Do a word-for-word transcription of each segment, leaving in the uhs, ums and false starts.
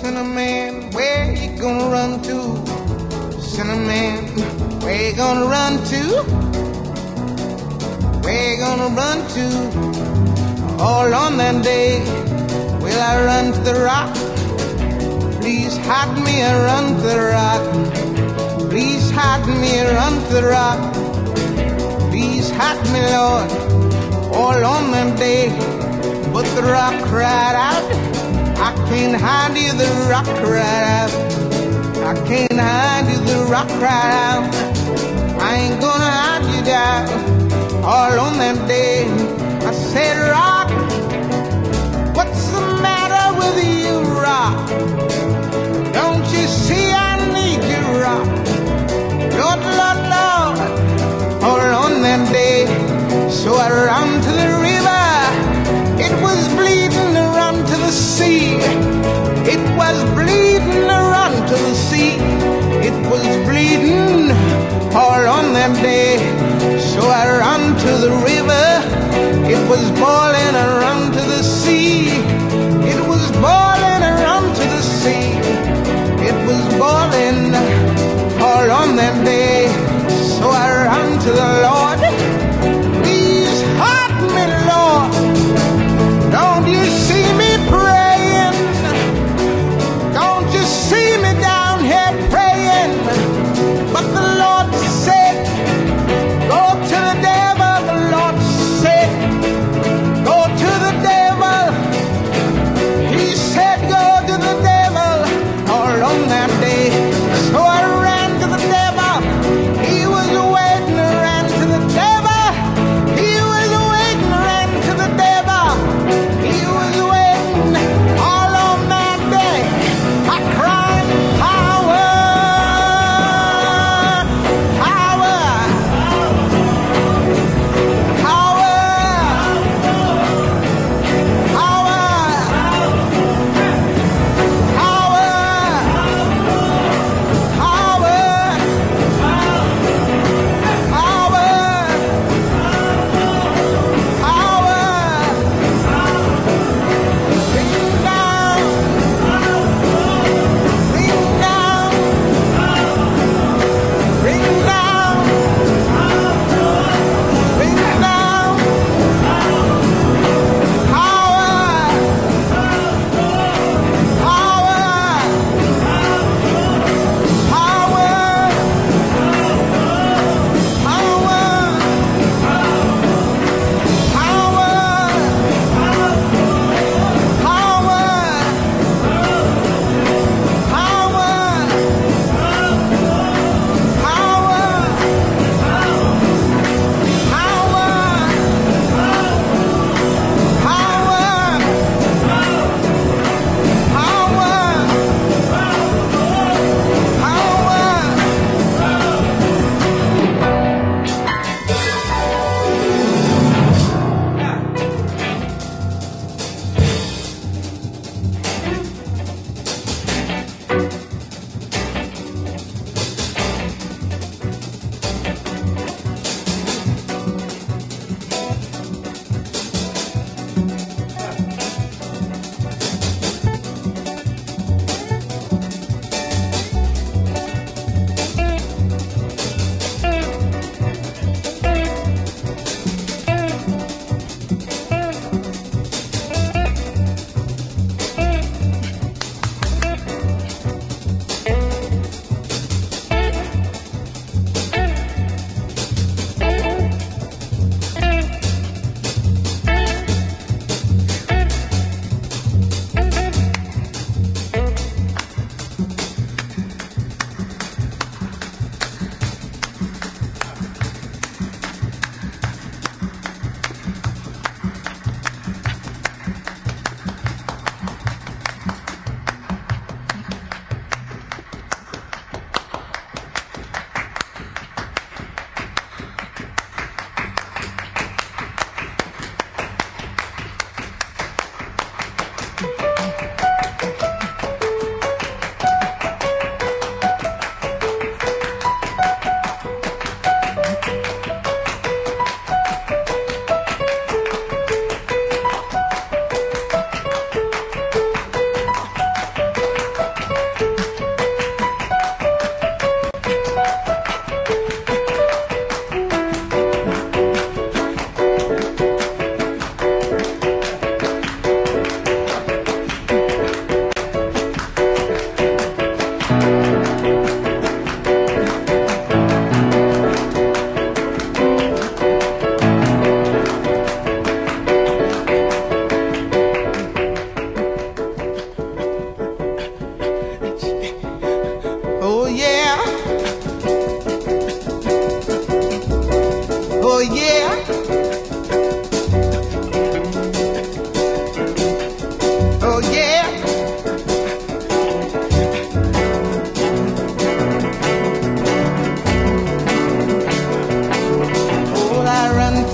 Sinner man, where you gonna run to? Sinner man, where you gonna run to? Where you gonna run to? All on that day, will I run to the rock? Please hide me and run to the rock. Please hide me and run to the rock. Please hide me, Lord, all on that day. But the rock cried out, I can't hide you, the rock cried out. I can't hide you, the rock cried out. I ain't gonna hide you down. All on that day, I said, rock, what's the matter with you, rock? Don't you see I need you, rock? Lord, Lord, Lord, all on that day. So I ran to the river, it was bleeding to run to the sea. It was bleeding to run to the sea. It was bleeding all on that day. So I ran to the river, it was boiling and run to the sea. It was boiling and run to the sea. It was boiling all on that day. So I ran to the Lord. Please help me, Lord. Don't you see me praying? Don't you see me down here praying? But the Lord said, go to the devil. The Lord said, go to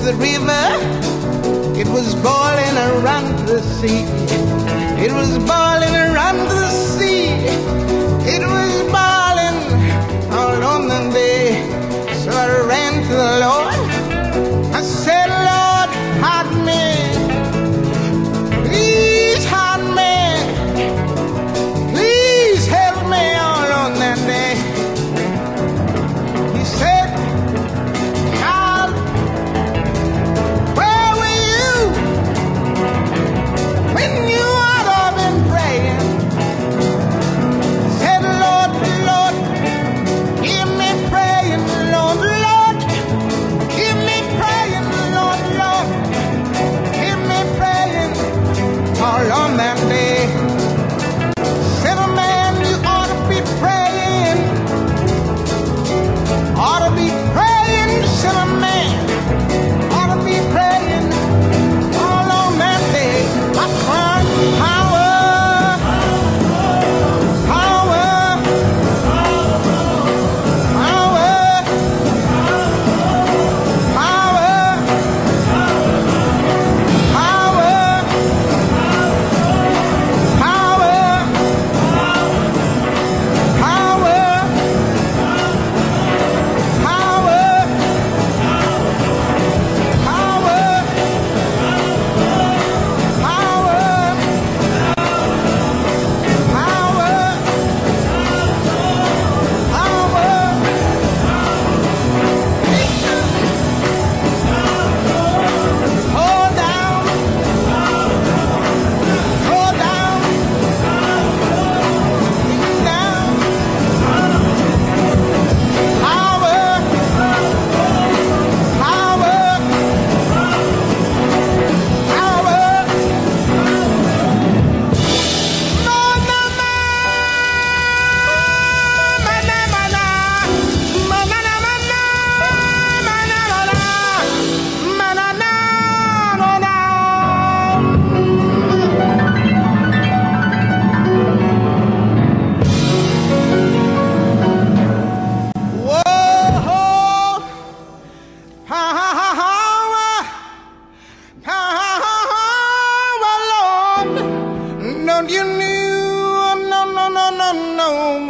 the river, it was boiling around the sea. It was boiling around the sea. It was boiling all on the day. So I ran to the Lord. I said, Lord, hide me. Please hide me. Please help me all on that day. He said, God, where were you when you ought to have been praying? Said, Lord, Lord, hear me praying, Lord, Lord, hear me praying, Lord, Lord, hear me praying all on that day. Said, a man, you ought to be praying, ought to be praying, said a man, ought to be praying all on that day. I cried, power, power, power, power, Don't you know? No, no, no, no, no.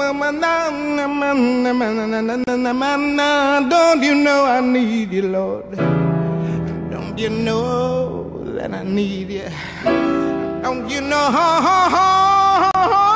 Don't you know I need you, Lord? Don't you know that I need you? Don't you know?